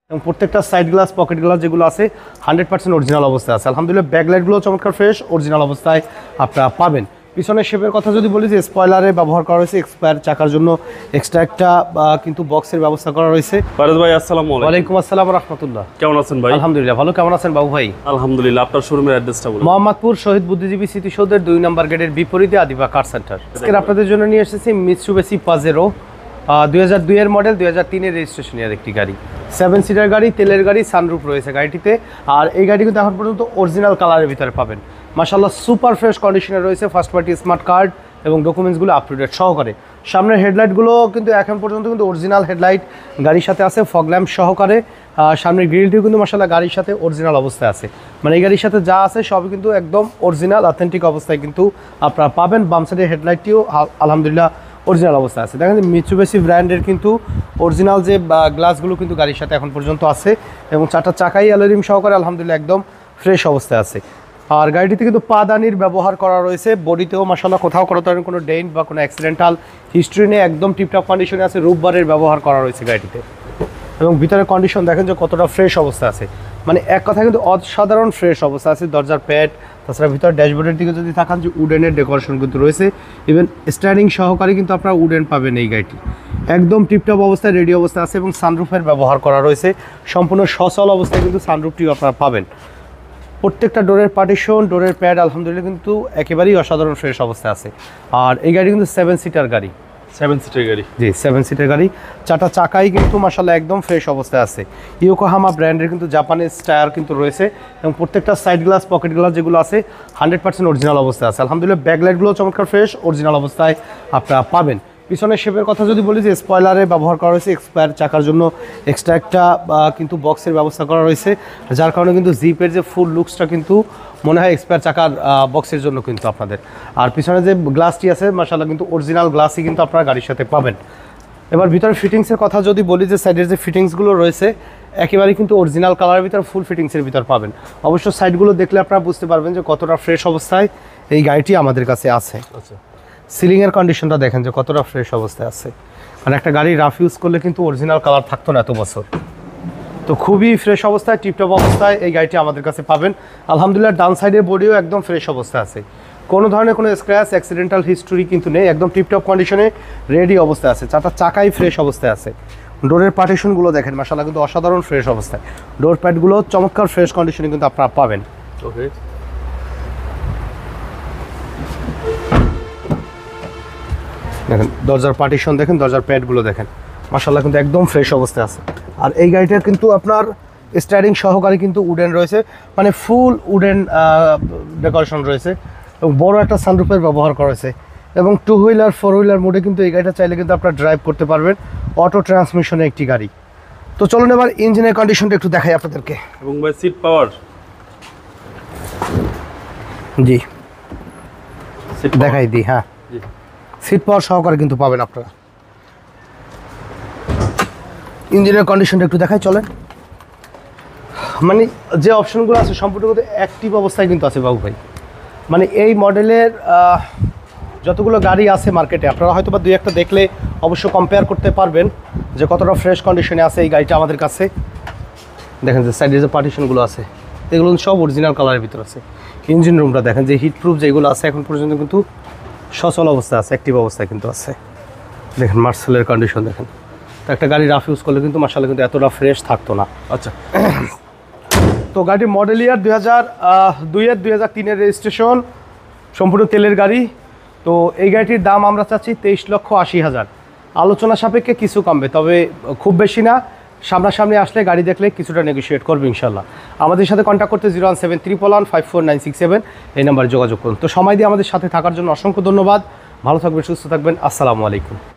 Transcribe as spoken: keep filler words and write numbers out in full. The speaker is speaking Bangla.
এবং প্রত্যেকটা সাইড গ্লাস পকেট গ্লাস যেগুলো আছে হান্ড্রেড পার্সেন্ট অরিজিনাল অবস্থায় আছে। আলহামদুলিল্লাহ ব্যাকলাইটগুলো চমৎকার ফ্রেশ অরিজিনাল অবস্থায় আপনারা পাবেন। পিছনের শেপের কথা যদি বলি যে স্পয়লারে ব্যবহার করা হয়েছে এক্সপায়ার চাকার জন্য এক্সট্রা একটা কিন্তু বক্সের ব্যবস্থা করা রয়েছে। ফারাজ ভাই আসসালামু আলাইকুম। ওয়ালাইকুম আসসালাম ওয়া রাহমাতুল্লাহ। কেমন আছেন ভাই? আলহামদুলিল্লাহ ভালো। কেমন আছেন বাবু ভাই? আলহামদুলিল্লাহ। আপনার শোরুমের অ্যাড্রেসটা বলুন। মোহাম্মদপুর শহীদ বুদ্ধিজীবী স্মৃতিসৌধের দুই নম্বর গেটের বিপরীতে আদিবা কার সেন্টার। আজকে আপনাদের জন্য নিয়ে এসেছি মিৎসুবিশি পাজেরো দুই হাজার দুই এর মডেল, দুই হাজার তিনের রেজিস্ট্রেশনের একটি গাড়ি, সেভেন সিটার গাড়ি, তেলের গাড়ি, সানরুফ রয়েছে গাড়িটিতে। আর এই গাড়ি কিন্তু এখন পর্যন্ত অরিজিনাল কালারের ভিতরে পাবেন। মাশাআল্লাহ সুপার ফ্রেশ কন্ডিশনে রয়েছে, ফার্স্ট পার্টি স্মার্ট কার্ড এবং ডকুমেন্টসগুলো আপ টু ডেট সহকারে। সামনের হেডলাইটগুলো কিন্তু এখন পর্যন্ত কিন্তু অরিজিনাল হেডলাইট গাড়ির সাথে আছে, ফগ ল্যাম্প সহকারে। সামনের গ্রিলটিও কিন্তু মাশাআল্লাহ গাড়ির সাথে অরিজিনাল অবস্থায় আছে, মানে এই গাড়ির সাথে যা আছে সবই কিন্তু একদম অরিজিনাল অথেন্টিক অবস্থায় কিন্তু আপনারা পাবেন। বাম সাইডের হেডলাইটটিও আলহামদুলিল্লাহ অরিজিনাল অবস্থায় আছে। দেখেন মিৎসুবিশি ব্র্যান্ডের কিন্তু অরিজিনাল যে গ্লাসগুলো কিন্তু গাড়ির সাথে এখন পর্যন্ত আছে এবং চারটা চাকাই অ্যালুমিনিয়াম সহকারে আলহামদুলিল্লাহ একদম ফ্রেশ অবস্থায় আছে। আর গাড়িটিতে কিন্তু পাদানির ব্যবহার করা রয়েছে, বডিতেও মাশাআল্লাহ কোথাও কোনো ধরনের কোনো ডেন্ট বা কোনো অ্যাক্সিডেন্টাল হিস্ট্রি নেই, একদম টিপটপ কন্ডিশনে আছে। রূপবারের ব্যবহার করা রয়েছে গাড়িটিতে এবং ভিতরের কন্ডিশন দেখেন যে কতটা ফ্রেশ অবস্থা আছে, মানে এক কথা কিন্তু অসাধারণ ফ্রেশ অবস্থা আছে। দরজার প্যাড, তাছাড়া ভিতরে ড্যাশবোর্ডের দিকে যদি থাকান যে উডেনের ডেকোরেশন কিন্তু রয়েছে, ইভেন স্ট্যান্ডিং সহকারে কিন্তু আপনারা উডেন পাবেন। এই গাড়িটি একদম টিপটপ অবস্থায় রেডি অবস্থা আছে এবং সানরুফের ব্যবহার করা রয়েছে, সম্পূর্ণ সচল অবস্থায় কিন্তু সানরুফটিও আপনারা পাবেন। প্রত্যেকটা ডোরের পার্টিশন, ডোরের প্যাড আলহামদুলিল্লাহ কিন্তু একেবারেই অসাধারণ ফ্রেশ অবস্থায় আছে। আর এই গাড়ি কিন্তু সেভেন সিটার গাড়ি, সেভেন সিটার গাড়ি, জি সেভেন সিটার গাড়ি। চারটা চাকাই কিন্তু মাশাআল্লাহ একদম ফ্রেশ অবস্থায় আছে। ইয়োকোহামা ব্র্যান্ডের কিন্তু জাপানিজ টায়ার কিন্তু রয়েছে এবং প্রত্যেকটা সাইড গ্লাস পকেট গ্লাস যেগুলো আছে হান্ড্রেড পার্সেন্ট অরিজিনাল অবস্থায় আছে। আলহামদুলিল্লাহ ব্যাকলাইটগুলো চমৎকার ফ্রেশ অরিজিনাল অবস্থায় আপনারা পাবেন। পিছনের শেপের কথা যদি বলি যে স্পয়লারে ব্যবহার করা হয়েছে এক্সপায়ার চাকার জন্য এক্সট্রা একটা কিন্তু বক্সের ব্যবস্থা করা রয়েছে, যার কারণে কিন্তু জিপের যে ফুল লুকসটা কিন্তু মনে হয় এক্সপায়ার চাকার বক্সের জন্য কিন্তু আপনাদের। আর পিছনে যে গ্লাসটি আছে মাশাআল্লাহ কিন্তু অরিজিনাল গ্লাসই কিন্তু আপনারা গাড়ির সাথে পাবেন। এবার ভিতরে ফিটিংসের কথা যদি বলি যে সাইডের যে ফিটিংসগুলো রয়েছে একেবারেই কিন্তু অরিজিনাল কালারের ভিতর ফুল ফিটিংসের ভিতর পাবেন। অবশ্য সাইডগুলো দেখলে আপনারা বুঝতে পারবেন যে কতটা ফ্রেশ অবস্থায় এই গাড়িটি আমাদের কাছে আছে। আচ্ছা, সিলিংয়ের কন্ডিশনটা দেখেন যে কতটা ফ্রেশ অবস্থায় আছে, মানে একটা গাড়ি রাফ ইউজ করলে কিন্তু অরিজিনাল কালার থাকতো না এত বছর। তো খুবই ফ্রেশ অবস্থায় টিপটপ অবস্থায় এই গাড়িটি আমাদের কাছে পাবেন। আলহামদুলিল্লাহ ডান সাইডের বডিও একদম ফ্রেশ অবস্থায় আছে, কোনো ধরনের কোনো স্ক্র্যাচ অ্যাক্সিডেন্টাল হিস্টোরি কিন্তু নেই, একদম টিপটপ কন্ডিশনে রেডি অবস্থায় আছে। চারটা চাকাই ফ্রেশ অবস্থায় আছে। ডোরের পার্টিশনগুলো দেখেন মাশাআল্লাহ কিন্তু অসাধারণ ফ্রেশ অবস্থায়। ডোর প্যাডগুলো চমৎকার ফ্রেশ কন্ডিশনে কিন্তু আপনারা পাবেন। ওকে, দেখেন দরজার পার্টিশন দেখেন, দরজার প্যাডগুলো দেখেন মাশাআল্লাহ কিন্তু একদম ফ্রেশ অবস্থায় আছে। আর এই গাড়িটার কিন্তু আপনার স্টারিং সহকারে কিন্তু উডেন রয়েছে, মানে ফুল উডেন ডেকোরেশন রয়েছে এবং বড় একটা সানরুফের ব্যবহার করা হয়েছে এবং টু হুইলার ফোর হুইলার মোডে কিন্তু এই গাড়িটা চাইলে কিন্তু আপনারা ড্রাইভ করতে পারবেন, অটো ট্রান্সমিশনের একটি গাড়ি। তো চলুন এবার ইঞ্জিনের কন্ডিশনটা একটু দেখাই আপনাদেরকে। এবং ভাই সিট পাওয়ার, জি দেখাই দিই, হ্যাঁ সিট পাওয়ার সহকারে কিন্তু পাবেন আপনারা। ইঞ্জিনের কন্ডিশনটা একটু দেখাই চলেন, মানে যে অপশনগুলো আছে সম্পূর্ণ কিন্তু অ্যাক্টিভ অবস্থায় কিন্তু আছে বাবু ভাই। মানে এই মডেলের যতগুলো গাড়ি আছে মার্কেটে আপনারা হয়তো বা দুই একটা দেখলে অবশ্য কম্পেয়ার করতে পারবেন যে কতটা ফ্রেশ কন্ডিশনে আছে এই গাড়িটা আমাদের কাছে। দেখেন যে সাইডে যে পার্টিশনগুলো আছে এগুলো সব অরিজিনাল কালারের ভিতর আছে। ইঞ্জিন রুমটা দেখেন যে হিট প্রুফ যেগুলো আছে এখন পর্যন্ত কিন্তু সচল অবস্থায় আছে, অ্যাক্টিভ অবস্থায় কিন্তু আছে। দেখেন মার্সেলের কন্ডিশন দেখেন, তো একটা গাড়ি রাফ ইউজ করলে কিন্তু মাশাআল্লাহ কিন্তু এতটা ফ্রেশ থাকতো না। আচ্ছা, তো গাড়ির মডেল ইয়ার দুই হাজার দুইয়ের দুই হাজার তিনের রেজিস্ট্রেশন, সম্পূর্ণ তেলের গাড়ি। তো এই গাড়িটির দাম আমরা চাচ্ছি তেইশ লক্ষ আশি হাজার। আলোচনা সাপেক্ষে কিছু কমবে, তবে খুব বেশি না। সামনাসামনি আসলে গাড়ি দেখলে কিছুটা নেগোশিয়েট করবে ইনশাল্লাহ। আমাদের সাথে কন্ট্যাক্ট করতে zero one seven triple one five four nine six seven এই নাম্বারে যোগাযোগ করুন। তো সময় দিয়ে আমাদের সাথে থাকার জন্য অসংখ্য ধন্যবাদ। ভালো থাকবেন, সুস্থ থাকবেন, আসসালামু আলাইকুম।